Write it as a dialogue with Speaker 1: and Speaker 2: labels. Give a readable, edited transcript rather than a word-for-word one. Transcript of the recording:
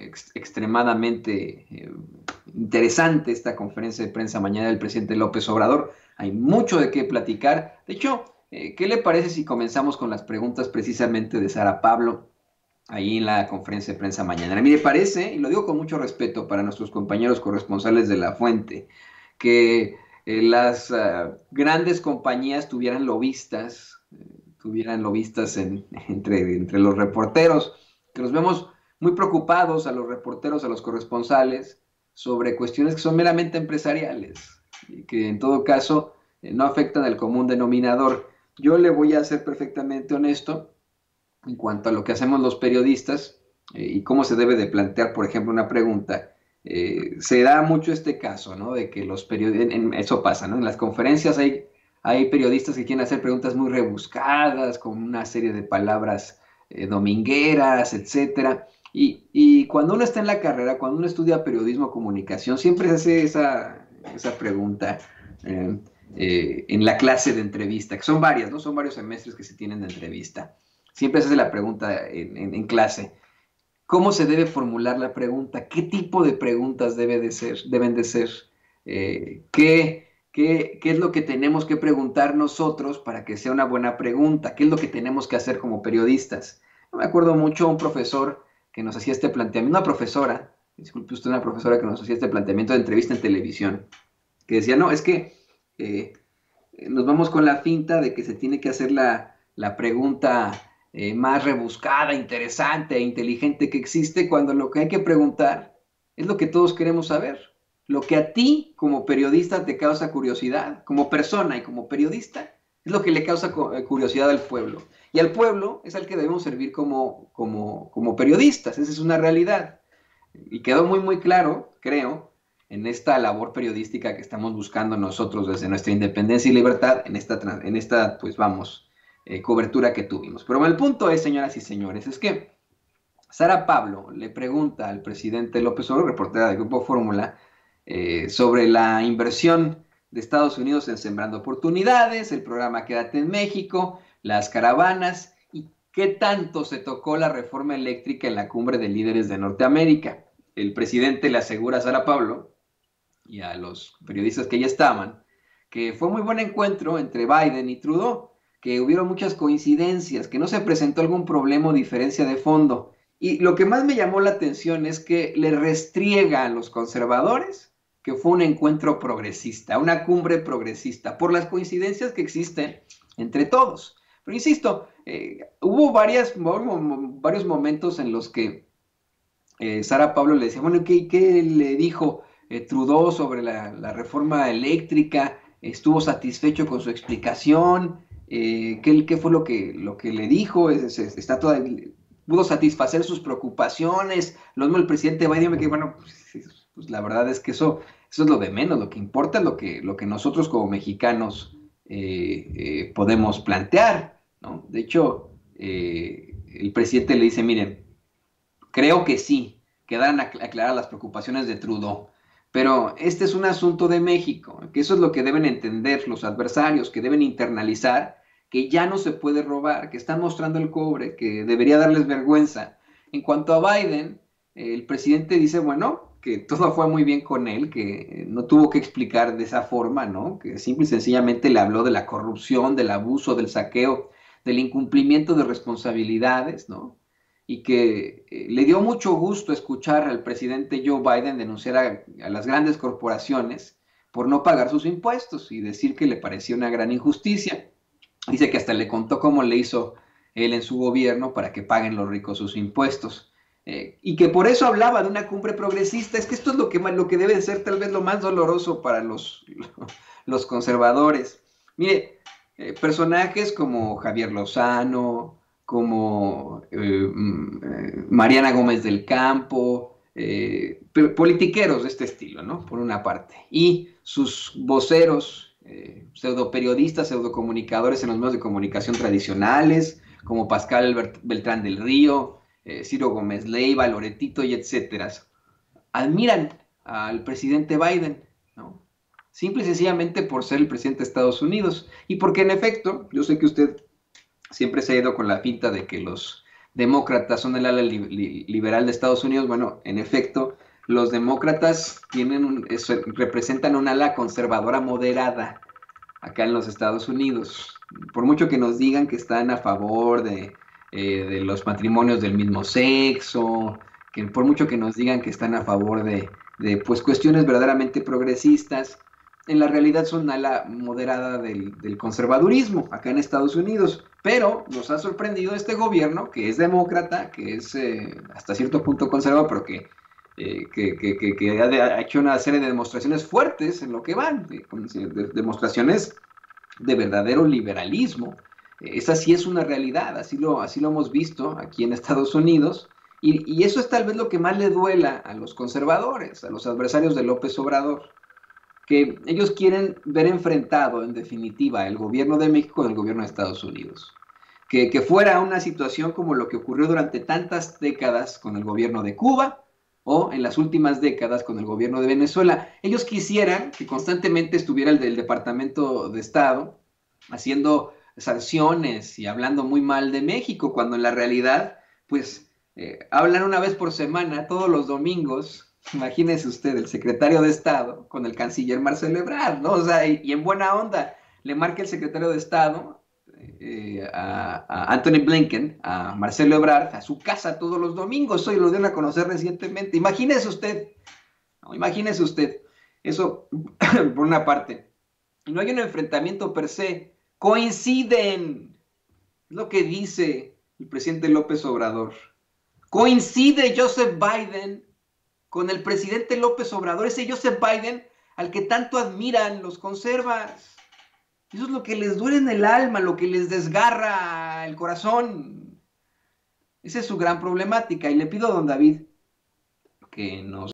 Speaker 1: extremadamente interesante esta conferencia de prensa mañana del presidente López Obrador. Hay mucho de qué platicar. De hecho, ¿qué le parece si comenzamos con las preguntas precisamente de Sara Pablo ahí en la conferencia de prensa mañana? A mí me parece, y lo digo con mucho respeto para nuestros compañeros corresponsales de La Fuente, que las grandes compañías tuvieran lobistas entre los reporteros, que los vemos muy preocupados a los reporteros, a los corresponsales, sobre cuestiones que son meramente empresariales y que en todo caso no afectan al común denominador. Yo le voy a ser perfectamente honesto en cuanto a lo que hacemos los periodistas y cómo se debe de plantear, por ejemplo, una pregunta. Se da mucho este caso, ¿no? De que los periodistas, eso pasa, ¿no? En las conferencias hay periodistas que quieren hacer preguntas muy rebuscadas, con una serie de palabras domingueras, etcétera. Y cuando uno está en la carrera, cuando uno estudia periodismo o comunicación, siempre se hace esa pregunta en la clase de entrevista, que son varias, ¿no? Son varios semestres que se tienen de entrevista. Siempre se hace la pregunta en clase. ¿Cómo se debe formular la pregunta? ¿Qué tipo de preguntas deben de ser? ¿Qué es lo que tenemos que preguntar nosotros para que sea una buena pregunta? ¿Qué es lo que tenemos que hacer como periodistas? Me acuerdo mucho a un profesor que nos hacía este planteamiento, una profesora, disculpe usted, una profesora que nos hacía este planteamiento de entrevista en televisión, que decía, no, es que eh, nos vamos con la finta de que se tiene que hacer la pregunta más rebuscada, interesante e inteligente que existe, cuando lo que hay que preguntar es lo que todos queremos saber. Lo que a ti como periodista te causa curiosidad, como persona y como periodista, es lo que le causa curiosidad al pueblo. Y al pueblo es al que debemos servir como periodistas, esa es una realidad. Y quedó muy, muy claro, creo, en esta labor periodística que estamos buscando nosotros desde nuestra independencia y libertad, pues vamos, cobertura que tuvimos. Pero bueno, el punto es, señoras y señores, es que Sara Pablo le pregunta al presidente López Obrador, reportera del Grupo Fórmula, sobre la inversión de Estados Unidos en Sembrando Oportunidades, el programa Quédate en México, las caravanas y qué tanto se tocó la reforma eléctrica en la cumbre de líderes de Norteamérica. El presidente le asegura a Sara Pablo y a los periodistas que ya estaban que fue muy buen encuentro entre Biden y Trudeau, que hubieron muchas coincidencias, que no se presentó algún problema o diferencia de fondo. Y lo que más me llamó la atención es que le restriega a los conservadores que fue un encuentro progresista, una cumbre progresista, por las coincidencias que existen entre todos. Pero insisto, hubo varios momentos en los que Sara Pablo le decía, bueno, ¿qué le dijo Trudeau sobre la reforma eléctrica? ¿Estuvo satisfecho con su explicación? ¿Qué fue lo que le dijo? ¿Pudo satisfacer sus preocupaciones? Lo mismo el presidente Biden, que bueno, pues la verdad es que eso es lo de menos. Lo que importa es lo que nosotros como mexicanos podemos plantear, ¿no? De hecho, el presidente le dice, miren, creo que sí, quedaran aclaradas las preocupaciones de Trudeau. Pero este es un asunto de México, que eso es lo que deben entender los adversarios, que deben internalizar, que ya no se puede robar, que están mostrando el cobre, que debería darles vergüenza. En cuanto a Biden, el presidente dice, bueno, que todo fue muy bien con él, que no tuvo que explicar de esa forma, ¿no? Que simple y sencillamente le habló de la corrupción, del abuso, del saqueo, del incumplimiento de responsabilidades, ¿no? Y que le dio mucho gusto escuchar al presidente Joe Biden denunciar a las grandes corporaciones por no pagar sus impuestos y decir que le parecía una gran injusticia. Dice que hasta le contó cómo le hizo él en su gobierno para que paguen los ricos sus impuestos. Y que por eso hablaba de una cumbre progresista. Es que esto es lo que debe ser tal vez lo más doloroso para los conservadores. Mire, personajes como Javier Lozano, como Mariana Gómez del Campo, politiqueros de este estilo, ¿no? Por una parte. Y sus voceros, pseudoperiodistas, pseudocomunicadores en los medios de comunicación tradicionales, como Pascal Beltrán del Río, Ciro Gómez Leiva, Loretito y etcétera, admiran al presidente Biden, ¿no? Simple y sencillamente por ser el presidente de Estados Unidos. Y porque en efecto, yo sé que usted siempre se ha ido con la finta de que los demócratas son el ala liberal de Estados Unidos. Bueno, en efecto, los demócratas representan un ala conservadora moderada acá en los Estados Unidos. Por mucho que nos digan que están a favor de los matrimonios del mismo sexo, que por mucho que nos digan que están a favor de pues, cuestiones verdaderamente progresistas, en la realidad son ala moderada del conservadurismo acá en Estados Unidos. Pero nos ha sorprendido este gobierno, que es demócrata, que es hasta cierto punto conservador, pero que ha hecho una serie de demostraciones fuertes en lo que van, demostraciones de verdadero liberalismo. Esa sí es una realidad, así lo hemos visto aquí en Estados Unidos, y eso es tal vez lo que más le duela a los conservadores, a los adversarios de López Obrador, que ellos quieren ver enfrentado, en definitiva, el gobierno de México con el gobierno de Estados Unidos. Que fuera una situación como lo que ocurrió durante tantas décadas con el gobierno de Cuba, o en las últimas décadas con el gobierno de Venezuela. Ellos quisieran que constantemente estuviera el del Departamento de Estado haciendo sanciones y hablando muy mal de México, cuando en la realidad, pues, hablan una vez por semana, todos los domingos. Imagínese usted, el secretario de Estado con el canciller Marcelo Ebrard, ¿no? O sea, y en buena onda, le marca el secretario de Estado a Anthony Blinken, a Marcelo Ebrard, a su casa todos los domingos. Hoy lo dieron a conocer recientemente. Imagínese usted, ¿no? Imagínese usted, eso por una parte. Y no hay un enfrentamiento per se, coinciden, es lo que dice el presidente López Obrador. Coincide Joseph Biden con el presidente López Obrador, ese Joseph Biden al que tanto admiran los conservas. Eso es lo que les duele en el alma, lo que les desgarra el corazón. Esa es su gran problemática. Y le pido a don David que nos